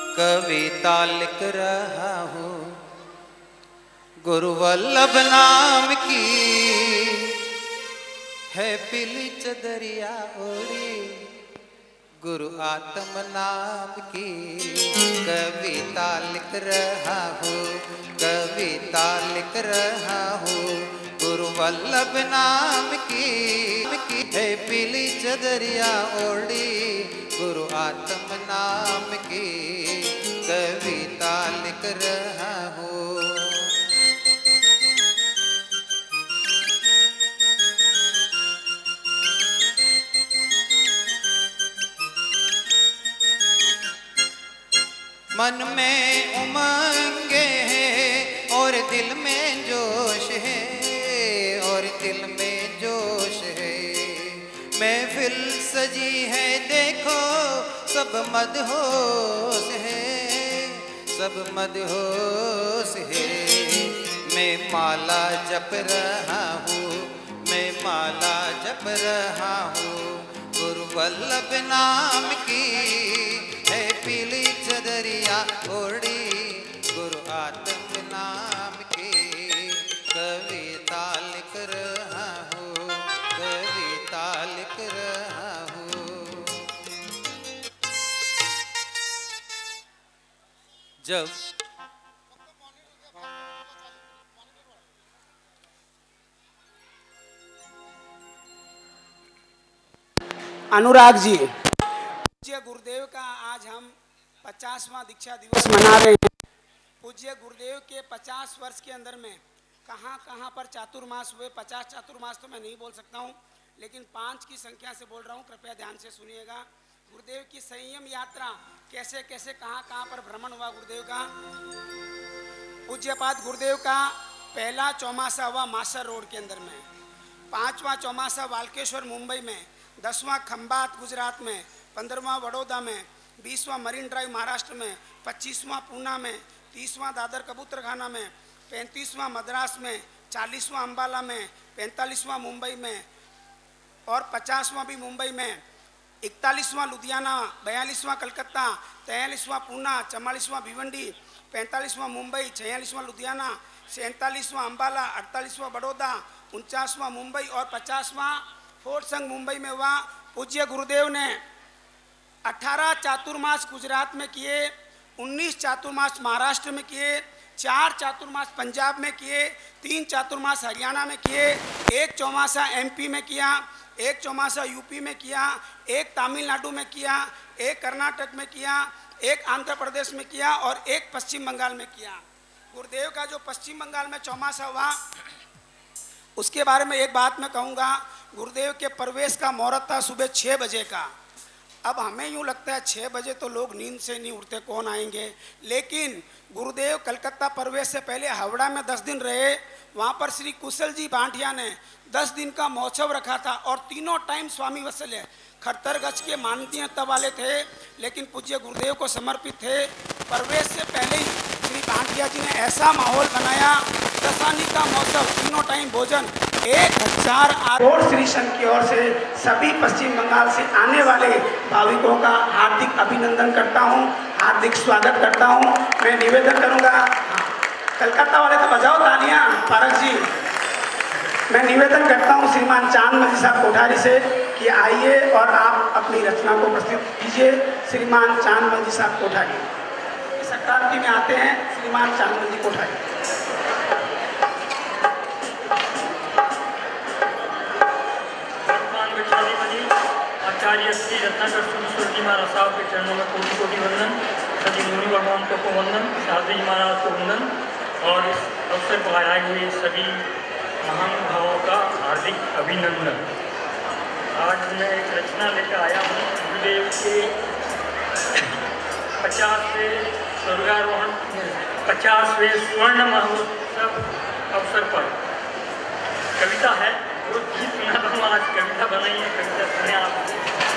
कविता लिख रहा हूँ गुरु वल्लभ नाम की है पीली चदरिया ओढ़ी, गुरु आत्म नाम की कविता लिख रहा हूँ, कविता लिख रहा हूँ गुरु वल्लभ नाम की है पीली चदरिया ओढ़ी, गुरु आत्म नाम की कविता लिख रहा हूँ। मन में उमंगे हैं और दिल में जोश है, और दिल में जोश है, महफिल सजी है देखो सब मदहोश है, सब मदहोश है। मैं माला जप रहा हूँ, मैं माला जप रहा हूँ गुरु वल्लभ नाम की है पीली चदरिया ओढ़ी, गुरु आत्म नाम की कविता लिख रहा हूँ, कविता लिख रहा हूँ। जब अनुराग जी, पूज्य गुरुदेव का आज हम 50वां दीक्षा दिवस मना रहे हैं। पूज्य गुरुदेव के 50 वर्ष के अंदर में कहाँ कहाँ पर चातुर्मास हुए, 50 चातुर्मास तो मैं नहीं बोल सकता हूँ, लेकिन 5 की संख्या से बोल रहा हूँ, कृपया ध्यान से सुनिएगा। गुरुदेव की संयम यात्रा कैसे कैसे कहाँ कहाँ पर भ्रमण हुआ गुरुदेव का। पूज्यपाद गुरुदेव का पहला चौमासा हुआ मासर रोड के अंदर में, 5वां चौमासा वाल्केश्वर मुंबई में, 10वां खंभात गुजरात में, 15वां वडोदरा में, 20वां मरीन ड्राइव महाराष्ट्र में, 25वां पूना में, 30वां दादर कबूतरखाना में, 35वां मद्रास में, 40वां अम्बाला में, 45वां मुंबई में और 50वां भी मुंबई में, 41वां लुधियाना, 42वां कलकत्ता, 43वां पूना, 44वां भिवंडी, 45वां मुंबई, 46वां लुधियाना, 47वां अम्बाला, 48वां बड़ौदा, 49वां मुंबई और 50वां फोर्ट संघ मुंबई में हुआ। पूज्य गुरुदेव ने 18 चातुर्मास गुजरात में किए, 19 चातुर्मास महाराष्ट्र में किए, 4 चातुर्मास पंजाब में किए, 3 चातुर्मास हरियाणा में किए, 1 चौमासा एमपी में किया, 1 चौमासा यूपी में किया, 1 तमिलनाडु में किया, 1 कर्नाटक में किया, 1 आंध्र प्रदेश में किया और 1 पश्चिम बंगाल में किया। गुरुदेव का जो पश्चिम बंगाल में चौमासा हुआ उसके बारे में एक बात मैं कहूँगा। गुरुदेव के प्रवेश का मुहूर्त था सुबह 6 बजे का। अब हमें यूँ लगता है 6 बजे तो लोग नींद से नहीं उठते, कौन आएंगे, लेकिन गुरुदेव कलकत्ता प्रवेश से पहले हावड़ा में 10 दिन रहे। वहाँ पर श्री कुशल जी भाटिया ने 10 दिन का महोत्सव रखा था और तीनों टाइम स्वामी वत्सल्य खट्टरगंज के मान्यता वाले थे, लेकिन पूज्य गुरुदेव को समर्पित थे। प्रवेश से पहले ही श्री भाटिया जी ने ऐसा माहौल बनाया, दशानी का महोत्सव, तीनों टाइम भोजन, 1000 और श्री संघ की ओर से सभी पश्चिम बंगाल से आने वाले भाविकों का हार्दिक अभिनंदन करता हूं, हार्दिक स्वागत करता हूं। मैं निवेदन करूंगा, कलकत्ता वाले तो बजाओ तालियां, पारक जी। मैं निवेदन करता हूं श्रीमान चांद साहब कोठारी से कि आइए और आप अपनी रचना को प्रस्तुत कीजिए। श्रीमान चांद साहब कोठारी शताब्दी में आते हैं, श्रीमान चांद कोठारी। आचार्य श्री रत्नाकर सुरेश्वर जी महाराज साहब के चरणों में कोटि कोटि वंदन, सभी मुनि भगवानों को वंदन, शास्त्री जी महाराज को वंदन और इस अवसर पर आए हुए सभी महानुभावों का हार्दिक अभिनंदन। आज मैं एक रचना लेकर आया हूँ गुरुदेव के 50वें स्वर्गारोहण 50वें स्वर्ण महोत्सव अवसर पर कविता है। वो गीत सुना था, आज कविता बनाई है, कविता सुने आप।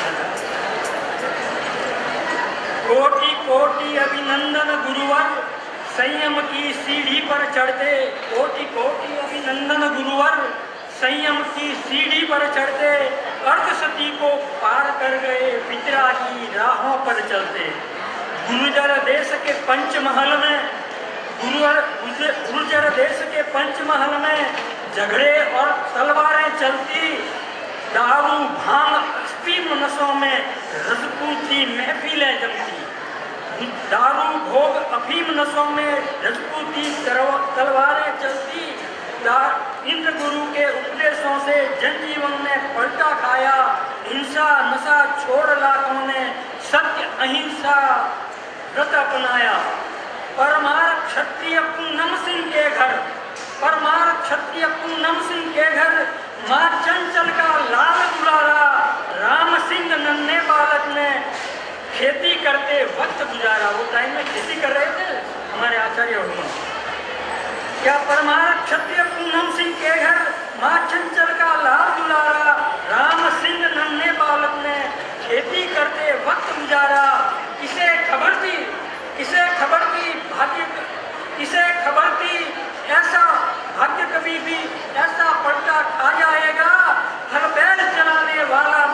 कोटि कोटि अभिनंदन गुरुवर, संयम की सीढ़ी पर चढ़ते, कोटि कोटि अभिनंदन गुरुवर, संयम की सीढ़ी पर चढ़ते, अर्ध सती को पार कर गए, वितरा की राहों पर चलते। गुर्जर देश के पंचमहल में गुर्जर देश के पंचमहल में झगड़े और तलवारें चलती, दारू भांग अफीम नशों में रजपूती महफिलें जमती। दारू भोग अफीम नशों में रजपूती तलवारें चलती। इंद्र गुरु के उपदेशों से जनजीवन में पलटा खाया। हिंसा नशा छोड़ लाखों ने सत्य अहिंसा व्रत अपनाया। परमार क्षत्रिय पूनम सिंह के घर, परमार क्षत्रिय पूनम सिंह के घर माँ चंचल का लाल दुलारा राम सिंह नन्हे बालक ने खेती करते वक्त गुजारा। वो टाइम में खेती कर रहे थे हमारे आचार्य हुआ। क्या परमार क्षत्रिय पूनम सिंह के घर माँ चंचल का लाल दुलारा राम सिंह नन्हे बालक ने खेती करते वक्त गुजारा। इसे खबर थी, इसे खबर थी भाग्य, इसे खबर थी ऐसा भाग्य कभी भी ऐसा पलटा खा जाएगा। हर बैल चलाने वाला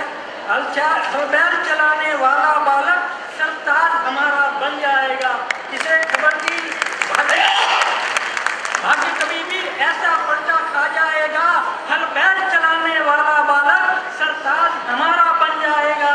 बालक सरताज हमारा बन जाएगा। इसे खबर थी भाग्य कभी भी ऐसा पलटा खा जाएगा। हर बैल चलाने वाला बालक सरताज हमारा बन जाएगा।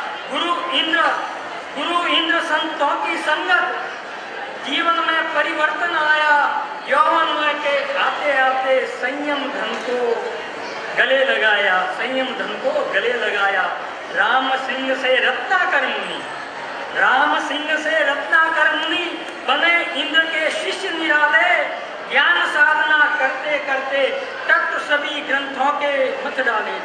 गुरु इंद्र संतों की संगत जीवन में परिवर्तन आया। यौवन के आते आते संयम धन को गले लगाया, संयम धन को गले लगाया। राम सिंह से रत्नाकर मुनि, राम सिंह से रत्नाकर मुनि बने इंद्र के शिष्य निराले। ज्ञान साधना करते करते तत्व सभी ग्रंथों के मत डाले।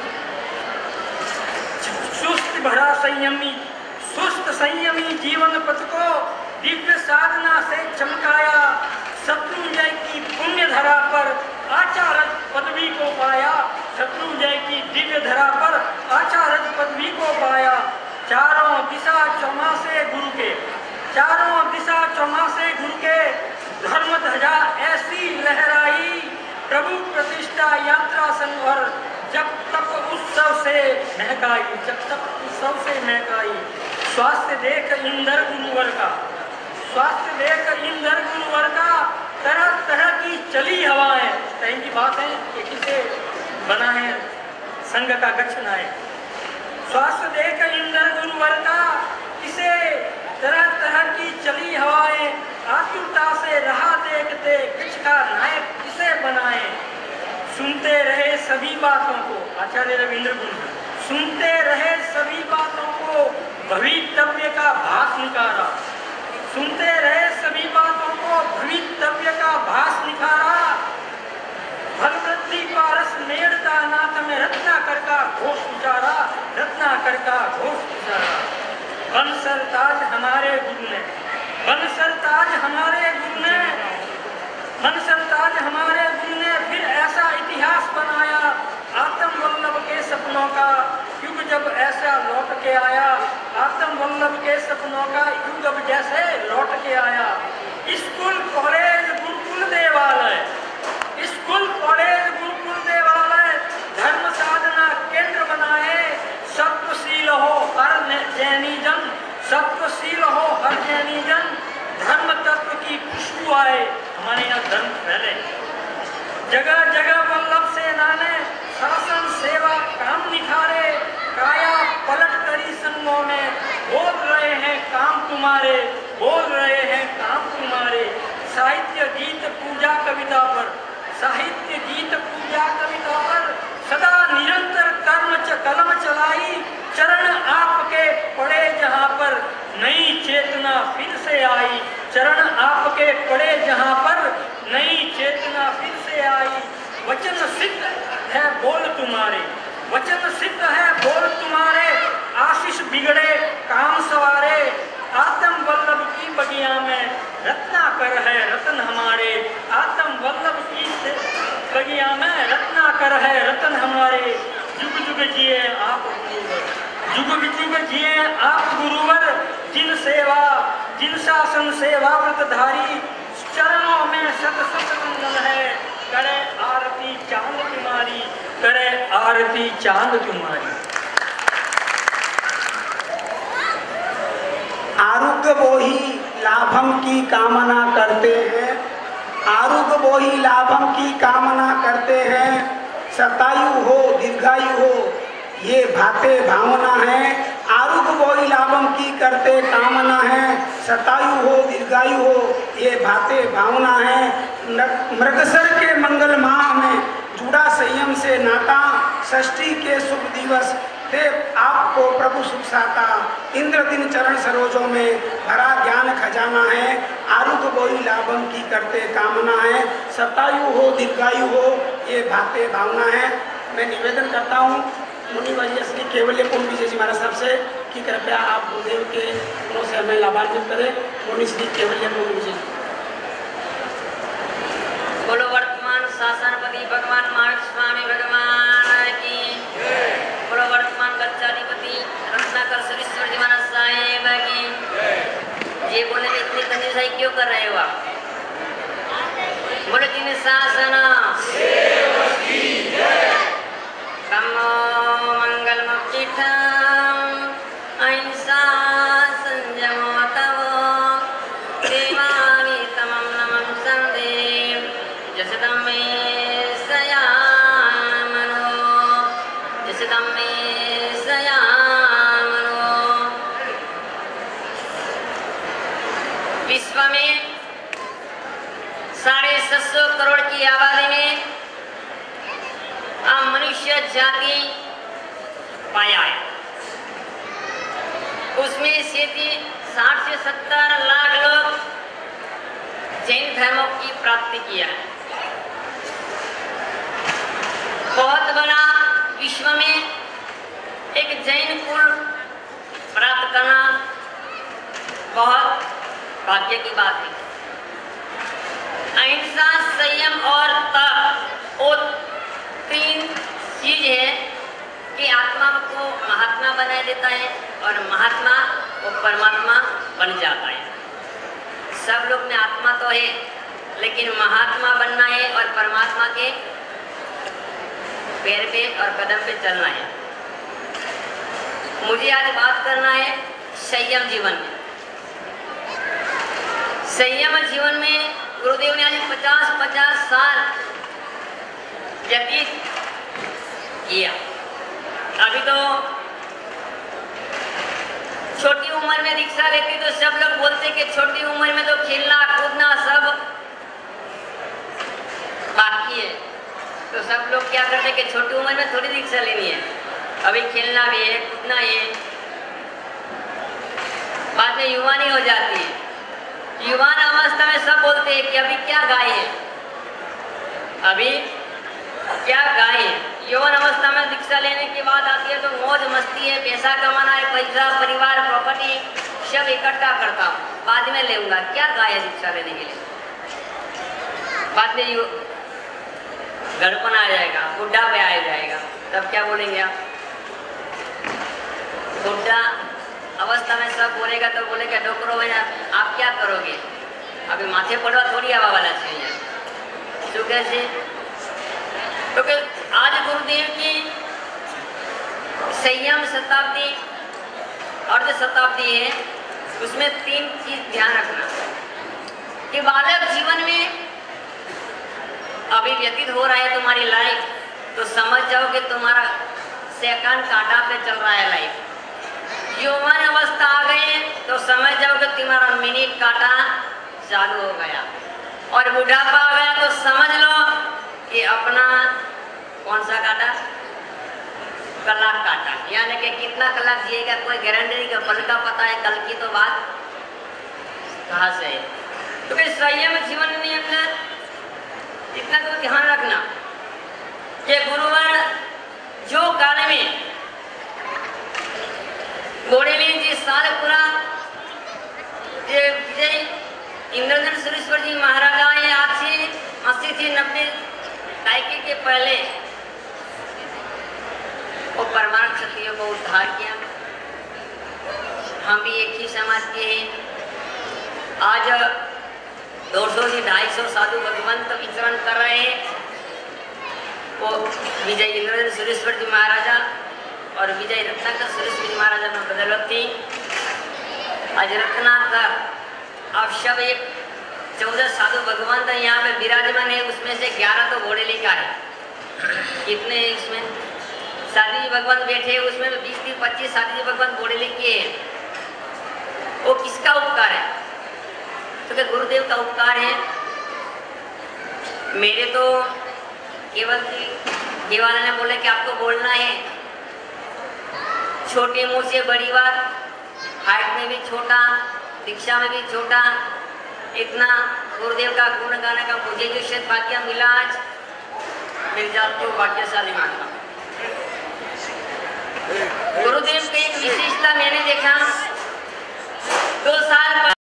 सुस्त संयमी जीवन पथ को दिव्य साधना से चमकाया। शत्रुंजय की पुण्य धरा पर आचार्य पदवी को पाया। शत्रुंजय की दिव्य धरा पर आचार्य पदवी को पाया। चारों दिशा चौमासे गुरु के, चारों दिशा चौमासे गुरु के धर्म ध्वजा ऐसी लहराई। प्रभु प्रतिष्ठा यात्रा संवर जब तक उत्सव से महकाई, जब तक उत्सव से महकाई। स्वास्थ्य देख इंदर गुरुवर का, स्वास्थ्य देख इंदर गुरुवर का तरह तरह की चली हवाएं। टाइम की बात है कि किसे बना है संघ का गच्छ नायक। स्वास्थ्य देख इंदर गुरुवर का किसे तरह तरह की चली हवाएं। आतुरता से राह देखते गच्छ का नायक किसे बनाए। सुनते रहे सभी बातों को, आचार्य रविंद्र गुरु सुनते रहे सभी बातों को भवितव्य का भास निकारा। सुनते रहे सभी बातों को भवितव्य का भास निकारा। भगवती पारस मेड़ता नाथ में रत्नाकर का घोष उचारा, रत्नाकर का घोष उचारा। बंसरताज हमारे गुरु ने, बंसरताज हमारे गुरु ने, बंसरताज हमारे गुरु ने फिर ऐसा इतिहास बनाया। आत्म वल्लभ के सपनों का युग जब ऐसा लौट के आया। आत्म वल्लभ के सपनों का युग अब जैसे लौट के आया। स्कूल कॉलेज गुरुकुल देवालय, स्कूल कॉलेज गुरुकुल देवालय धर्म साधना केंद्र बनाए। सत्वशील हो हर जैनी जन, सत्वशील हो हर जैनी जन। धर्म तत्व की खुशबू आए, हमारे यहाँ धर्म फैले। जगह जगह वल्लभ सेना ने शासन सेवा काम निखारे। काया पलट करी संगों में बोल रहे हैं काम तुम्हारे, बोल रहे हैं काम तुम्हारे। साहित्य गीत पूजा कविता पर, साहित्य गीत पूजा कविता पर सदा निरंतर कलम चलाई। चरण आपके पड़े जहाँ पर नई चेतना फिर से आई। चरण आपके पड़े जहाँ पर नई चेतना फिर से आई। वचन सिद्ध है बोल तुम्हारे, वचन सिद्ध है बोल तुम्हारे। आशीष बिगड़े काम सवारे। आत्म वल्लभ की बगिया में रत्नाकर है रतन हमारे। आत्म वल्लभ की बगिया में रत्नाकर है रतन हमारे। जुग जुग जिए आप गुरुवर, जुग जुग जिए आप गुरुवर। जिन सेवा जिन शासन सेवा व्रतधारी चरणों में सत सत मंगल है। करे आरती चांद तुम्हारी, करे आरती चांद तुम्हारी। आरुक वो ही लाभम की कामना करते हैं, आरुग वो ही लाभम की कामना करते हैं। शतायु हो दीर्घायु हो ये भाते भावना है, आरुग वो ही लाभम की करते कामना है। शतायु हो दीर्घायु हो ये भाते भावना है। मृगसर के मंगल माह में जुड़ा संयम से नाता, षष्ठी के शुभ दिवस थे आपको प्रभु सुख साता। इंद्र दिन चरण सरोजों में भरा ज्ञान खजाना है, आरुग बोई लाभम की करते कामना है। शतायु हो दीर्घायु हो ये भाते भावना है। मैं निवेदन करता हूँ मुनि वैद्य श्री केवल्य पूर्ण विजय जी महाराज साहब से कि कृपया आप गुरुदेव के गुणों से हमें लाभान्वित करें। मुनि श्री केवल्य पूर्ण विजय जी। बोलो वर्तमान शासनपति भगवान महावीर स्वामी भगवान की, बोलो वर्तमान गच्चाधिपति रत्नाकर सुरेश्वर जी महाराज साहेब की। ये बोले इतनी कंजूसाई क्यों कर रहे हो आप? बोले जिन शासन कमो मंगल मुक्तिठम अहिंसा संयमो तवो देवानि तमं नमं संदेव जसदं मे सयामनो जसदं मे सयामनो। विश्व में 750 करोड़ की आबादी में मनुष्य जाति पाया है, उसमें से 60 से 70 लाख लोग जैन धर्मों की प्राप्ति किया है। बहुत बड़ा विश्व में एक जैन कुल प्राप्त करना बहुत भाग्य की बात है। अहिंसा संयम और तप वो 3 चीज है कि आत्मा को महात्मा बना देता है और महात्मा वो परमात्मा बन जाता है। सब लोग में आत्मा तो है लेकिन महात्मा बनना है और परमात्मा के पैर पे और कदम पे चलना है। मुझे आज बात करना है संयम जीवन में। संयम जीवन में गुरुदेव ने आज 50 साल व्यतीत किया। अभी तो छोटी उम्र में दीक्षा लेती तो सब लोग बोलते कि छोटी उम्र में तो खेलना कूदना सब बाकी है, तो सब लोग क्या करते कि छोटी उम्र में थोड़ी दीक्षा लेनी है, अभी खेलना भी है कूदना है। बाद में युवानी हो जाती है, युवान अवस्था में सब बोलते हैं कि अभी क्या गाय है, अभी क्या गाय है। यौवन अवस्था में दीक्षा लेने की बात आती है तो मौज मस्ती है, पैसा कमाना है, पैसा परिवार प्रॉपर्टी सब इकट्ठा करता हूँ, बाद में लेऊंगा। क्या गाय है दीक्षा लेने के लिए? बाद में गड़पन आ जाएगा, बुढ़ा पे आ जाएगा, तब क्या बोलेंगे आप? बुढ़ा अवस्था में सब बोलेगा तो बोलेगा डॉक्टरों में आप क्या करोगे? अभी माथे पड़वा थोड़ी हवा वाला चाहिए। तो कैसे? क्योंकि आज गुरुदेव की संयम शताब्दी अर्ध शताब्दी है, उसमें 3 चीज ध्यान रखना कि बालक जीवन में अभी व्यतीत हो रहा है तुम्हारी लाइफ, तो समझ जाओ कि तुम्हारा सेकंड कांटा पे चल रहा है लाइफ। यौवन अवस्था आ गई तो समझ जाओ कि तुम्हारा मिनट कांटा चालू हो गया, और बुढ़ापा आ गया तो समझ लो कि अपना कौन सा कांटा? कलाक कांटा। यानी कि कितना कलाक जिएगा कोई गारंटी नहीं, का पल का पता है, कल की तो बात कहाँ से है। तो फिर संयम जीवन के अंदर इतना तो ध्यान रखना कि गुरुवर जो काल में बोडेली जी सालपुरा विजय इंद्रधन सुरेश्वर जी महाराजा ये आज से 80 से 90 दायके के पहले वो परमार्थ क्षत्रियों को उद्धार किया। हम भी एक ही समाज के हैं। आज 200 से 250 साधु भगवंत विचरण कर रहे हैं। वो विजय इंद्रधन सुरेश्वर जी महाराजा और विजय रत्नाकर सुरेश्वर जी महाराजा में बदौलत थी। आज रत्नाकर अब सब एक 14 साधु भगवान यहाँ पे विराजमान है, उसमें से 11 तो घोड़े लेकर है। कितने इसमें साधी जी भगवान बैठे, उसमें 20-25 साधी जी भगवान घोड़े लेके हैं। वो किसका उपकार है? तो क्या गुरुदेव का उपकार है? मेरे तो केवल देवाला ने बोला कि आपको बोलना है, छोटे मुंह से बड़ी बात, हाइट में भी छोटा, दीक्षा में भी छोटा, इतना गुरुदेव का गुण गाने का मुझे जो शायद भाग्य मिला, आज मिल जाओ तो भाग्यशाली मानता। गुरुदेव